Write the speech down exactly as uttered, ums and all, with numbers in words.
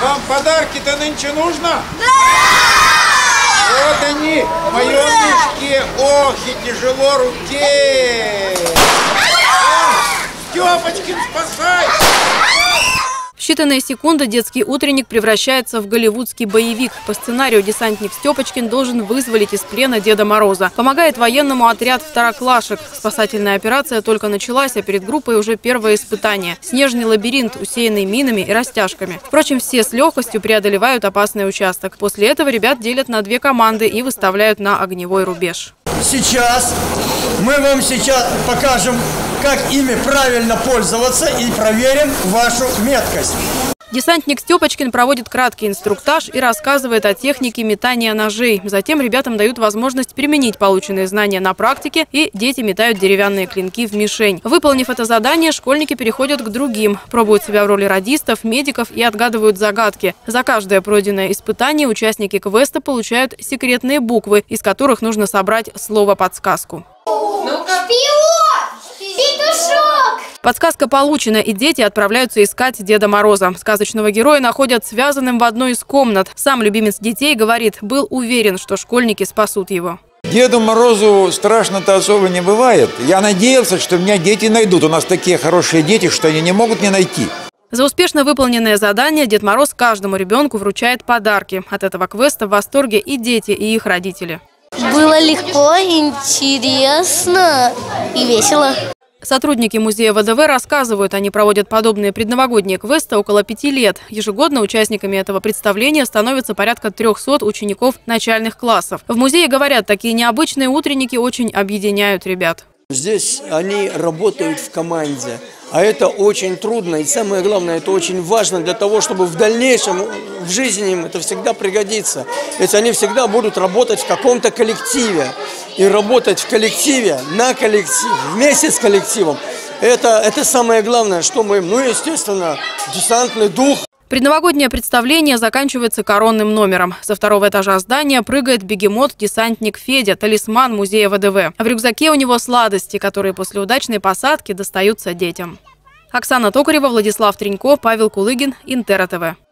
Вам подарки-то нынче нужно? Да! Вот они, в моем мешке. Ох, и тяжело руке. Степочкин, спасай! В считанные секунды детский утренник превращается в голливудский боевик. По сценарию десантник Степочкин должен вызволить из плена Деда Мороза. Помогает военному отряд второклашек. Спасательная операция только началась, а перед группой уже первое испытание. Снежный лабиринт, усеянный минами и растяжками. Впрочем, все с легкостью преодолевают опасный участок. После этого ребят делят на две команды и выставляют на огневой рубеж. Сейчас мы вам сейчас покажем, как ими правильно пользоваться, и проверим вашу меткость. Десантник Степочкин проводит краткий инструктаж и рассказывает о технике метания ножей. Затем ребятам дают возможность применить полученные знания на практике, и дети метают деревянные клинки в мишень. Выполнив это задание, школьники переходят к другим. Пробуют себя в роли радистов, медиков и отгадывают загадки. За каждое пройденное испытание участники квеста получают секретные буквы, из которых нужно собрать слово-подсказку. Подсказка получена, и дети отправляются искать Деда Мороза. Сказочного героя находят связанным в одной из комнат. Сам любимец детей говорит, был уверен, что школьники спасут его. Деду Морозу страшно-то особо не бывает. Я надеялся, что меня дети найдут. У нас такие хорошие дети, что они не могут не найти. За успешно выполненное задание Дед Мороз каждому ребенку вручает подарки. От этого квеста в восторге и дети, и их родители. Было легко, интересно и весело. Сотрудники музея ВДВ рассказывают, они проводят подобные предновогодние квесты около пяти лет. Ежегодно участниками этого представления становится порядка трёхсот учеников начальных классов. В музее говорят, такие необычные утренники очень объединяют ребят. Здесь они работают в команде, а это очень трудно, и самое главное, это очень важно для того, чтобы в дальнейшем в жизни им это всегда пригодится. Ведь они всегда будут работать в каком-то коллективе, и работать в коллективе, на коллектив, вместе с коллективом, это, это самое главное, что мы, ну, естественно, десантный дух. Предновогоднее представление заканчивается коронным номером. Со второго этажа здания прыгает бегемот-десантник Федя, талисман музея ВДВ. А в рюкзаке у него сладости, которые после удачной посадки достаются детям. Оксана Токарева, Владислав Тренько, Павел Кулыгин, Интер ТВ.